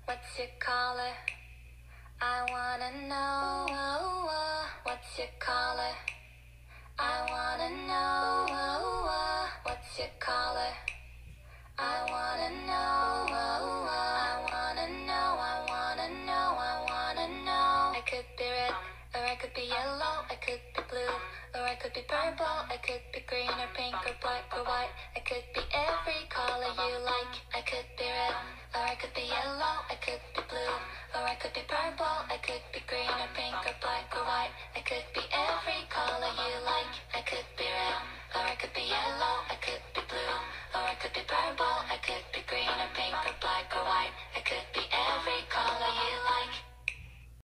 What's your color? I wanna know. What's your color? I wanna know. What's your color? I wanna know. I wanna know. I wanna know. I wanna know. I could be red, or I could be yellow. I could be blue, or I could be purple. I could be green or pink or black or white. I could be every color you like. I could be red, or I could be yellow. I could be blue, or I could be purple. I could be green or pink or black or white.